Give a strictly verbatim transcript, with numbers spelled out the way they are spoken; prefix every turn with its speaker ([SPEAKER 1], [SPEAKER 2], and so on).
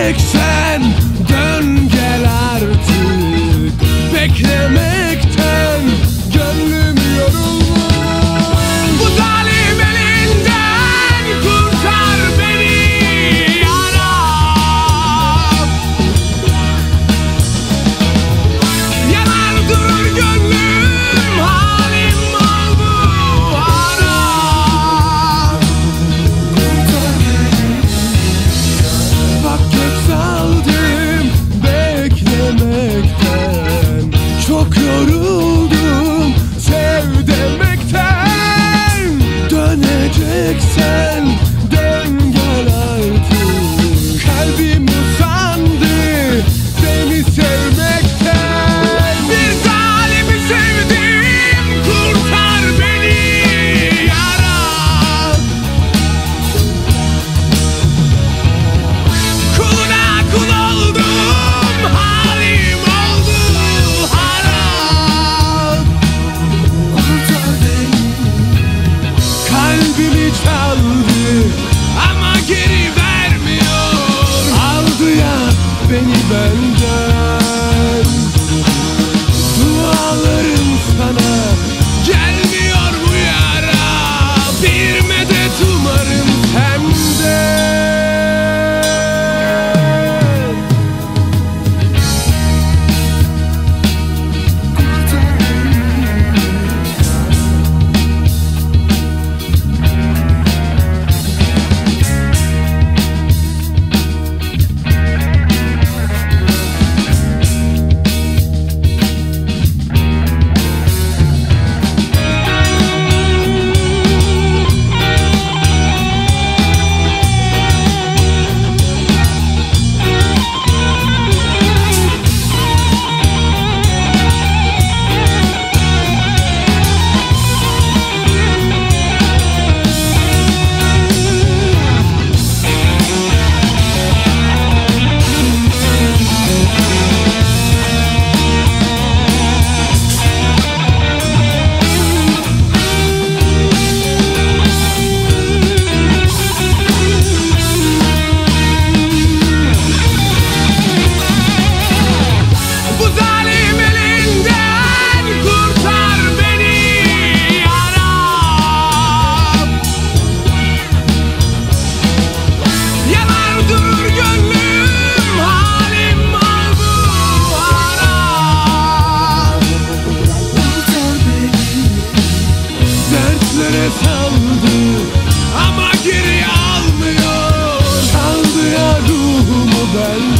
[SPEAKER 1] Döneceksen dön gel artık. Beklemekten gönlüm yorulmuş. Bu zalim elinden kurtar beni yaram. Yanar durur gönlüm, halim oldu haram. Bak kök saldım beklemekten. Çok yoruldum sev demekten. Döneceksen dön gel artık. Kalbim usandı seni sevmekten. Bir zalimi sevdim, kurtar beni yaram. Kuluna kul oldum, halim oldu haram. Kalbimi çaldı ama geri vermiyor. Aldı ya beni benden. Dualarım sana gelmiyor bu yara. Bir medet umarım senden. Bu zalim elinden kurtar beni yaram. Yanar durur gönlüm, halim oldu haram. Dertlere saldı ama geri almıyor. Çaldı ya ruhumu benden.